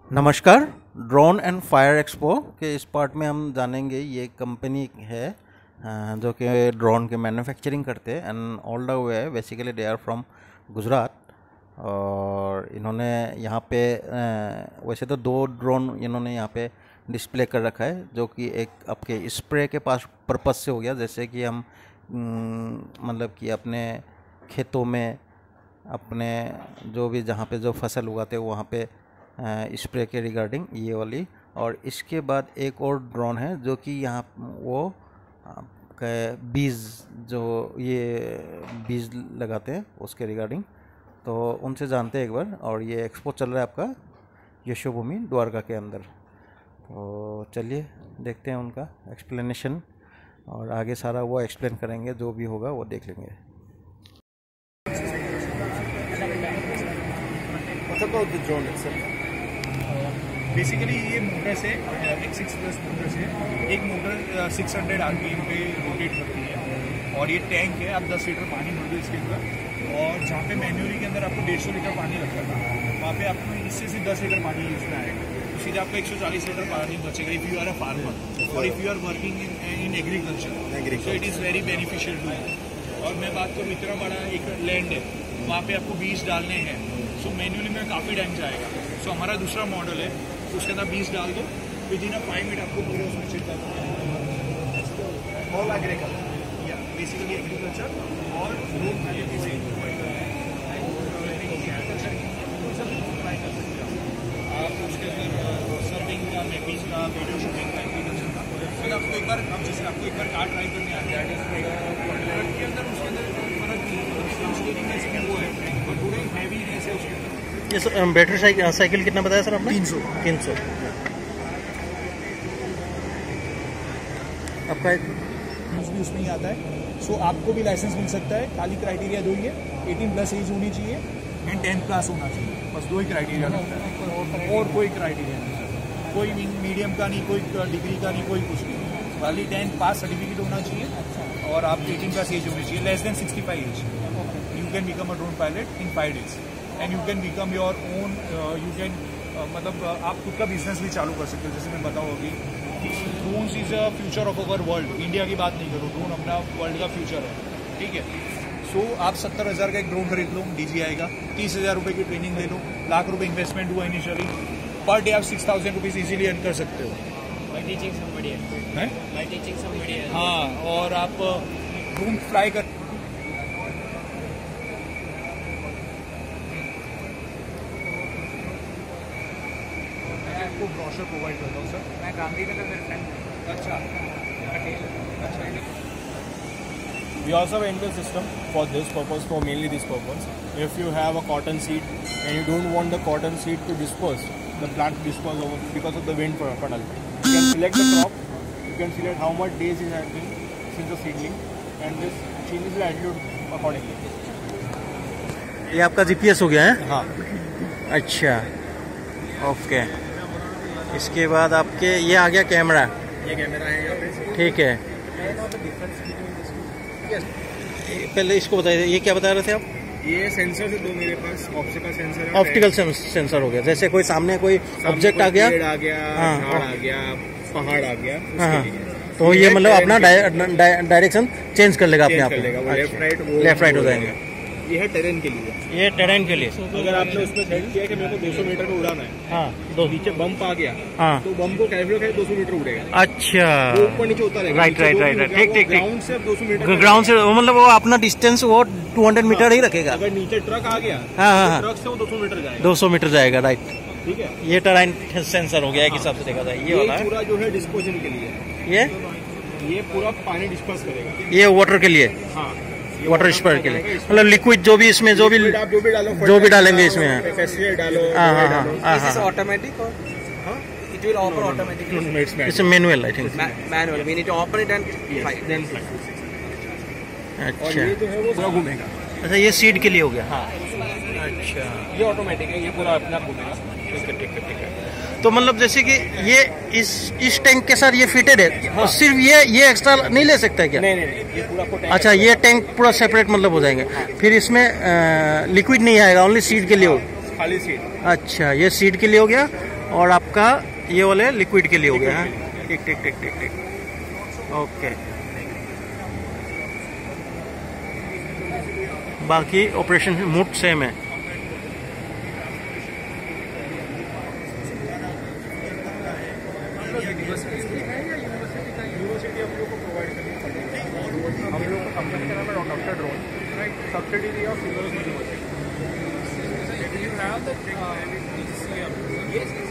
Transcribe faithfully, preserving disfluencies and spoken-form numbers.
नमस्कार। Drone and fire expo के इस पार्ट में हम जानेंगे ये कंपनी है अ, जो कि ड्रोन के मैन्युफैक्चरिंग करते हैं and all the way basically they are from Gujarat. और इन्होंने यहाँ पे अ, वैसे तो दो ड्रोन इन्होंने यहाँ पे डिस्प्ले कर रखा है, जो कि एक आपके स्प्रे के पास पर्पस से हो गया, जैसे कि हम अम, मतलब कि अपने खेतों में अपने जो भी जहाँ पे जो फसल उगाते हैं वहाँ पे स्प्रे के रिगार्डिंग ये वाली। और इसके बाद एक और ड्रोन है जो कि यहाँ वो आपका बीज जो ये बीज लगाते हैं उसके रिगार्डिंग, तो उनसे जानते हैं एक बार। और ये एक्सपो चल रहा है आपका यशोभूमि द्वारका के अंदर, तो चलिए देखते हैं उनका एक्सप्लेनेशन और आगे सारा वो एक्सप्लेन करेंगे, जो भी होगा वो देख लेंगे। बेसिकली ये मोटर से एक सिक्स प्लस मोटर से एक मोटर सिक्स हंड्रेड आरपीएम पे रोटेट करती है और ये टैंक है। आप दस लीटर पानी भर दो इसके अंदर, और जहाँ पे मैन्युअली के अंदर आपको डेढ़ सौ लीटर पानी लगता था वहाँ पे आपको इससे सिर्फ दस लीटर पानी यूज में आएगा, तो सीधे आपको एक सौ चालीस लीटर पानी बचेगा if you are a farmer और if you are working in in agriculture, so it is very beneficial to you. और मैं बात करूँ, इतना बड़ा एक लैंड है, वहाँ पे आपको बीज डालने हैं, सो मैन्युअली में काफ़ी टाइम जाएगा। सो हमारा दूसरा मॉडल है, उसके अंदर बीज डाल दो, within a five minute आपको पूरे उसमें छिड़का ऑल एग्रीकल्चर या बेसिकली एग्रीकल्चर और लोग से आप उसके अंदर सर्विंग का, मैपिंग का, वीडियो शूटिंग का, एग्रीकल्चर का फिर आपको एक बार अब जैसे आपको एक बार कार ड्राइव करने आ गया ट्रक के अंदर, उसके अंदर वो है और थोड़े हैवी है उसके अंदर। ये बैटरी साइकिल साइकिल कितना बताया सर आपने? तीन सौ तीन सौ आपका यूज भी उसमें ही आता है। सो so, आपको भी लाइसेंस मिल सकता है। खाली क्राइटेरिया दो ही है, अठारह प्लस एज होनी चाहिए एंड टेन प्लस होना चाहिए, बस दो ही क्राइटेरिया लगता है और कोई क्राइटेरिया नहीं, कोई मीडियम का नहीं, कोई डिग्री का नहीं, कोई कुछ नहीं, खाली टेंथ पास सर्टिफिकेट होना चाहिए और आप अठारह प्लस एज होनी चाहिए, less than sixty five age. You can become a drone pilot in five days and you can become your own, you can मतलब uh, आप खुद का बिजनेस भी चालू कर सकते हो। जैसे मैं बताऊँ अभी drones is a future of our world, India की बात नहीं करो, ड्रोन अपना वर्ल्ड का फ्यूचर है, ठीक है। सो so, आप सत्तर हज़ार का एक ड्रोन खरीद लो, डीजी आएगा, तीस हज़ार रुपये की ट्रेनिंग ले लो, लाख रुपये इन्वेस्टमेंट हुआ इनिशियली, पर डे आप six thousand rupees easily earn कर सकते हो। By teaching somebody else. हैं? By teaching somebody else. हाँ, और आप ड्रोन फ्लाई कर आपको ब्रोशर प्रोवाइड करता हूँ सर। मैं गांधीनगर में फ्रेंड। अच्छा अच्छा। We also have an inbuilt system for this purpose, for mainly this purpose. If you have a cotton seed and you don't want the cotton seed to disperse, the plant to disperse over because of the wind funnel, you can select the crop, you can select how much days it has been since the seedling, and this changes the altitude accordingly. ये आपका GPS हो गया है? हाँ। अच्छा, okay. इसके बाद आपके ये आ गया कैमरा, ये कैमरा है यहाँ पे। ठीक है। पहले इसको बताइए, ये क्या बता रहे थे आप? ये सेंसर है दो मेरे पास, ऑप्टिकल सेंसर है। ऑप्टिकल सेंसर हो गया, जैसे कोई सामने कोई ऑब्जेक्ट आ गया, पेड़ आ गया, हाँ, झाड़ आ गया, पहाड़ आ गया, हाँ, तो ये मतलब अपना डायरेक्शन चेंज कर लेगा अपने आप, लेफ्ट राइट लेफ्ट राइट हो जाएंगे। ये है टेरेन के लिए। ये टेरेन के लिए। अगर आपने उसमें सेट किया कि मेरे को दो सौ मीटर पे उड़ाना है, हाँ, दो नीचे बम्प आ गया, हाँ, तो बम्प को कैलकुलेट करके दो सौ मीटर उड़ेगा। अच्छा, वो ऊपर नीचे होता रहेगा। राइट राइट राइट राइट, ठीक ठीक ठीक। ग्राउंड से दो सौ मीटर, ग्राउंड से मतलब वो अपना डिस्टेंस वो दो सौ मीटर ही रखेगा। अगर नीचे ट्रक आ गया, हाँ हाँ, ट्रक से वो दो सौ मीटर जाएगा। दो सौ मीटर जाएगा, राइट, ठीक है। ये टेरेन सेंसर हो गया एक हिसाब से देखा जाए। ये वाला पूरा जो है डिस्पोजल के लिए, ये ये पूरा पानी डिस्पर्स करेगा। ये वाटर के लिए, हाँ, वाटर स्पर के लिए, मतलब लिक्विड जो भी इसमें जो भी आप जो भी डालो, जो भी डालेंगे इसमें, फेस्टिवल डालो, हाँ हाँ हाँ हाँ हाँ, Automatic or it will open automatically. It's manual I think. Ma- manual. We need to open it and fly. Then fly. और अच्छा ये जो है वो पूरा घूमेगा। अच्छा, ये सीड के लिए हो गया। हाँ, अच्छा, ये ऑटोमेटिक है, ये पूरा अपने आप घूमेगा। ठीक है ठीक है ठीक है। तो मतलब जैसे कि ये इस इस टैंक के साथ ये फिटेड है, हाँ। और सिर्फ ये ये एक्स्ट्रा नहीं ले सकता है क्या? नहीं नहीं नहीं, ये पूरा आपको टैंक। अच्छा, ये टैंक पूरा सेपरेट मतलब हो जाएंगे, फिर इसमें लिक्विड नहीं आएगा, ओनली सीड के लिए हो। खाली सीट। अच्छा, ये सीड के लिए हो गया। और आपका ये वाले लिक्विड के लिए हो गया है। ठीक ठीक ठीक ठीक ठीक ओके। बाकी ऑपरेशन मूड सेम है। यूनिवर्सिटी हम लोग को प्रोवाइड करनी है। हम लोग को कंपनी का नाम है doctor drone, right, subsidy of university. You have the uh, D C M. Yes, yes.